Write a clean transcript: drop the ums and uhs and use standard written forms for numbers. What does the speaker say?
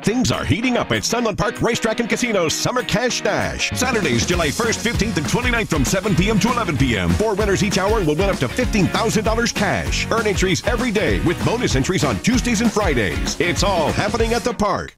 Things are heating up at Sunland Park Racetrack and Casino's Summer Cash Dash. Saturdays, July 1st, 15th, and 29th from 7 p.m. to 11 p.m. 4 winners each hour will win up to $15,000 cash. Earn entries every day with bonus entries on Tuesdays and Fridays. It's all happening at the park.